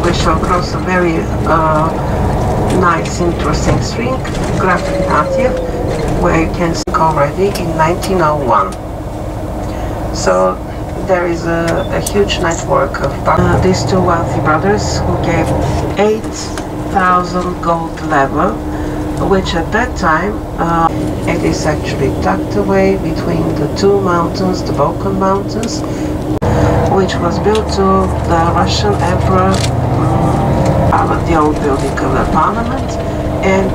we shall cross a very nice, interesting stream, Grafik Nativ, where you can see already in 1901. So there is a huge network of these two wealthy brothers who gave 8,000 gold level, which at that time it is actually tucked away between the two mountains, the Balkan Mountains, which was built to the Russian Emperor, the old building of the Parliament, and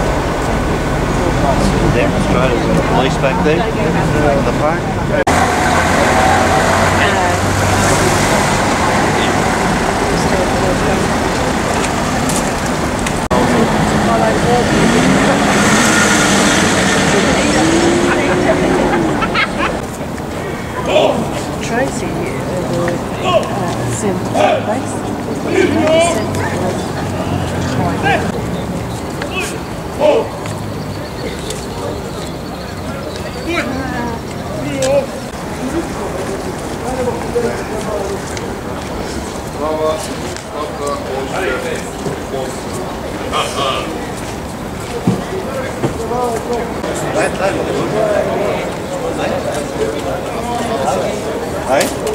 demonstrators and the police back there in the park. Tracy simple place. Hey?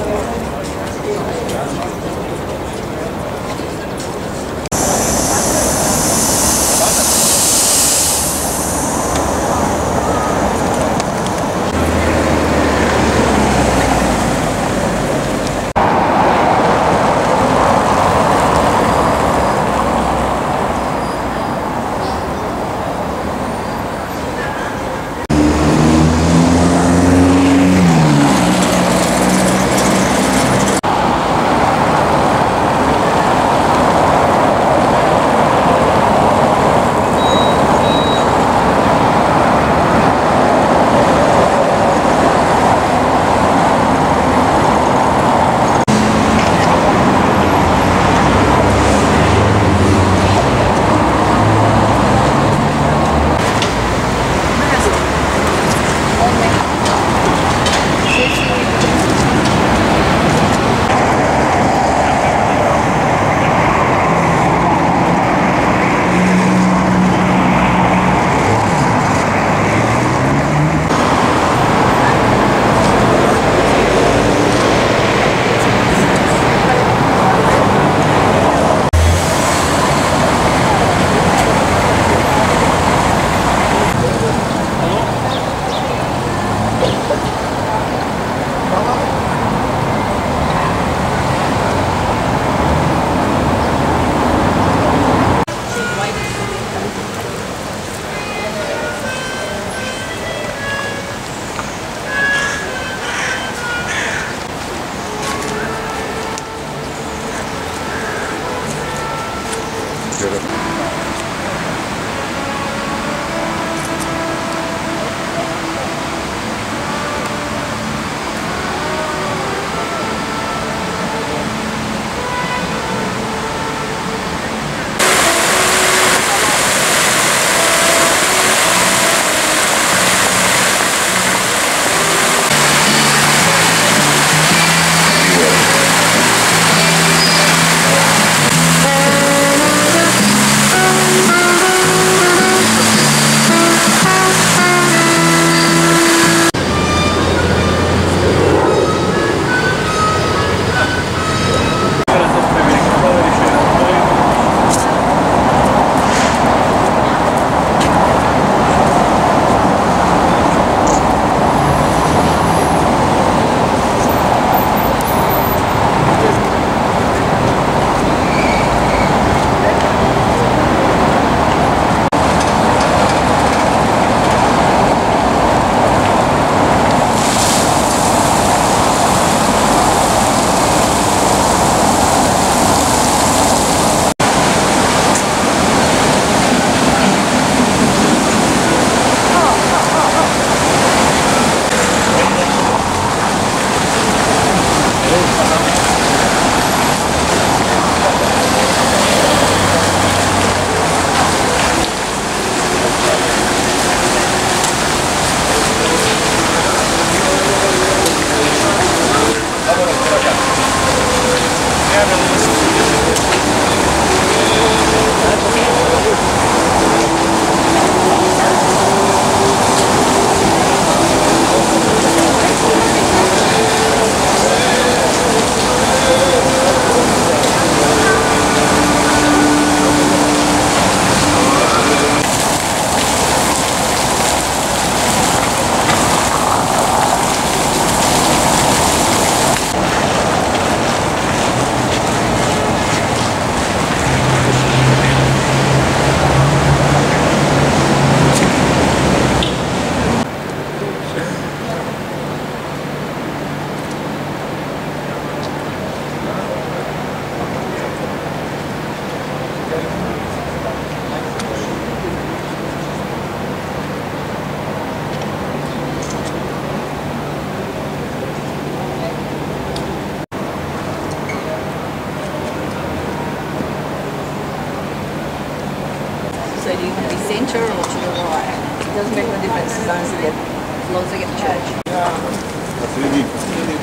altar or to the wall. It doesn't make no difference as long as they get to church. That's really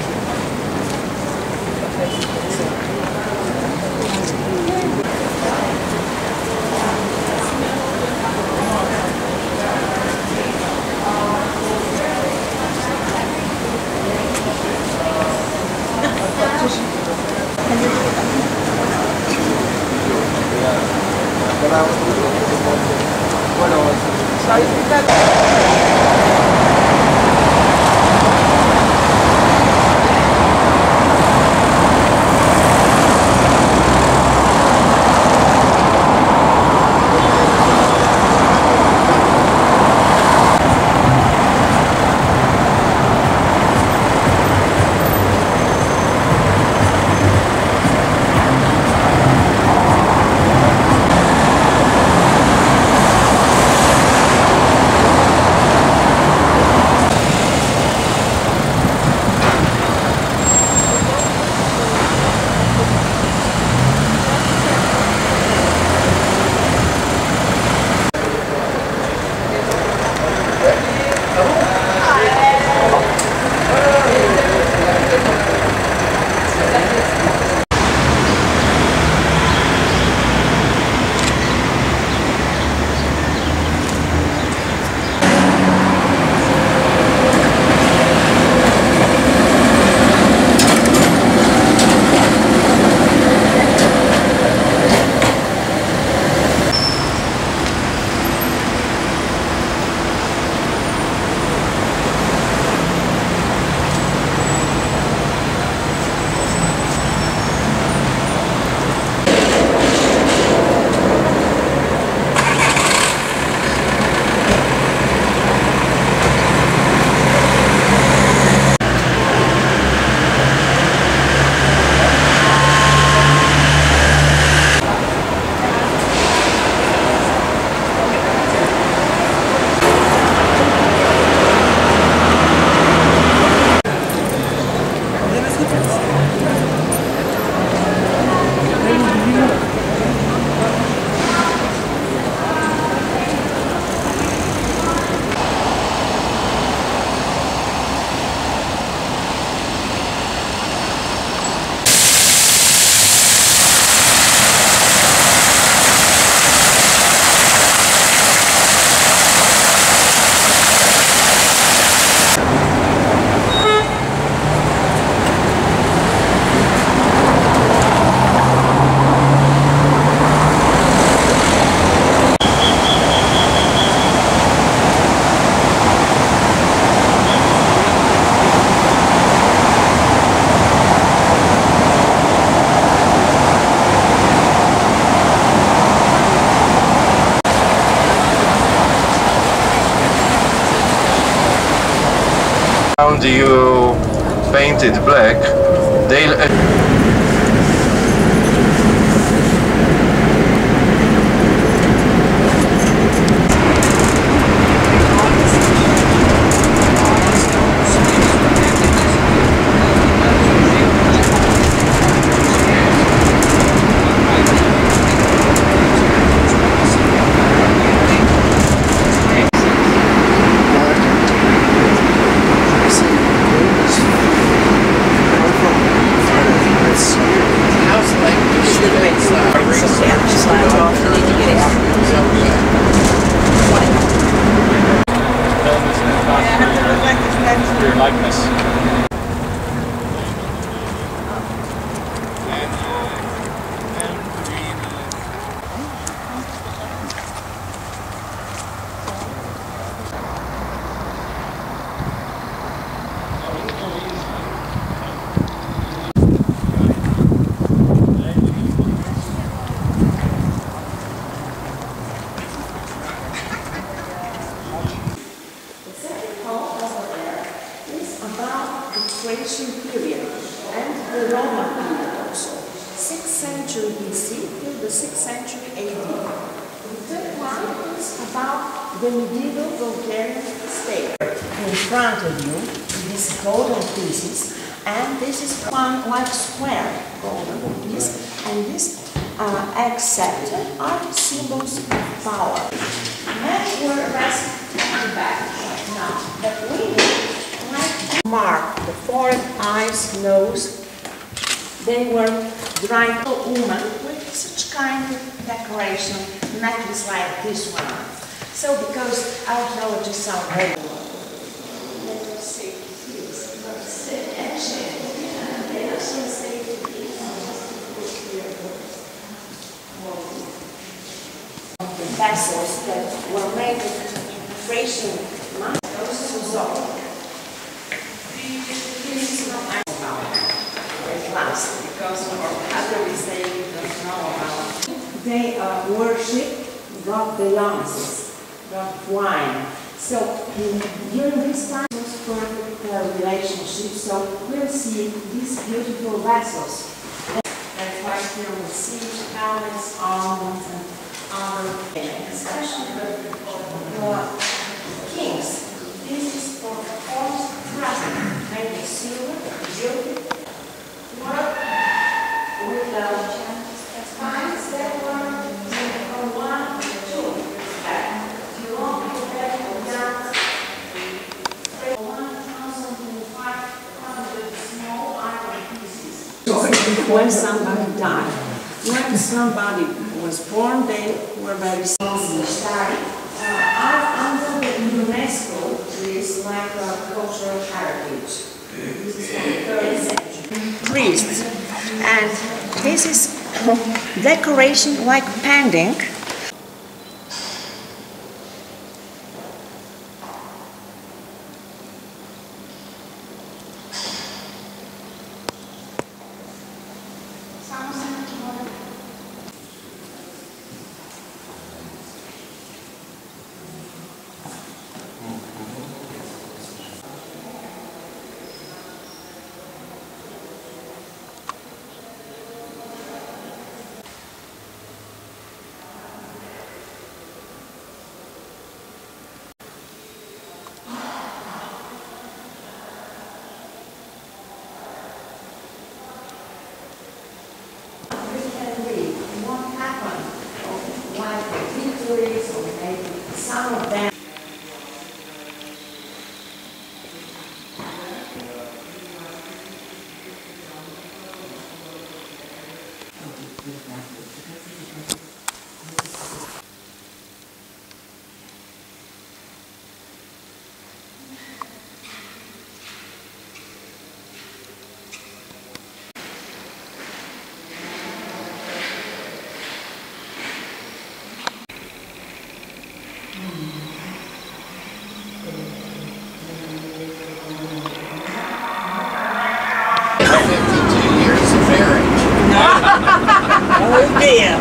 you paint it black, your likeness. Period and the Roman period also, 6th century BC till the 6th century AD. The third one is about the medieval Bulgarian state. In front of you, this golden pieces, and this is one like square golden piece, and this X scepter are symbols of power. Men were arrested at the back. Now, but women, like mark the forehead, eyes, nose, they were dressed a woman with such kind of decoration, necklace like this one. So, because archaeologists are very vessels that were made of Thracian marble. This is not at last, because others they don't know about. They worship God Dionysus, God wine. So during this time it was perfect relationship. So we'll see these beautiful vessels. That's why here we see helmets, armaments, and especially the kings. This is for forms present, made of silver, gilded, work with the spines that were from 1 to 2. If you want to get that 1,500 small iron pieces. When somebody died, when somebody was born, they were very under the UNESCO is like a cultural heritage. This is from the 3rd century. Priests, and this is decoration like pending. Some of them. Oh dear.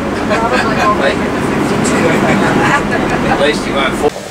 At least you went full.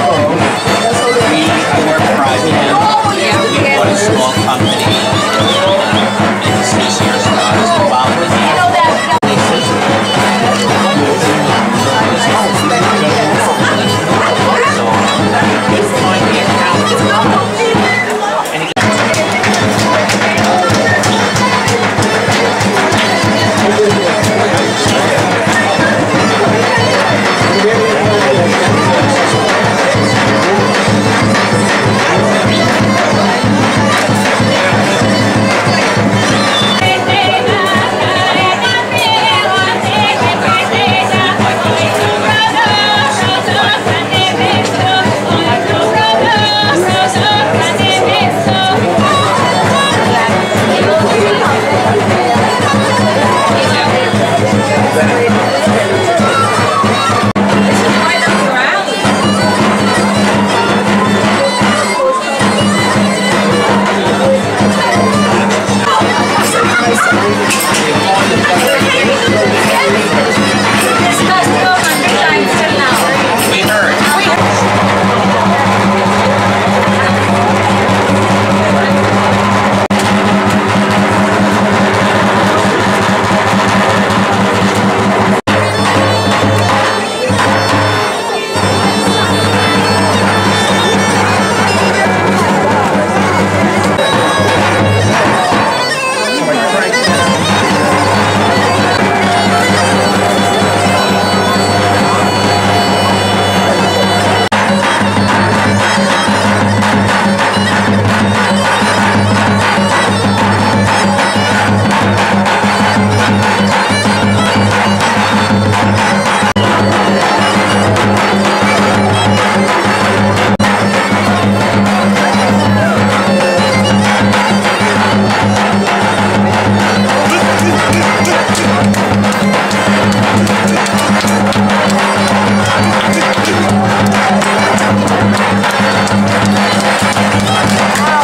I work for IBM. We bought a small company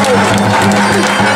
Thank you.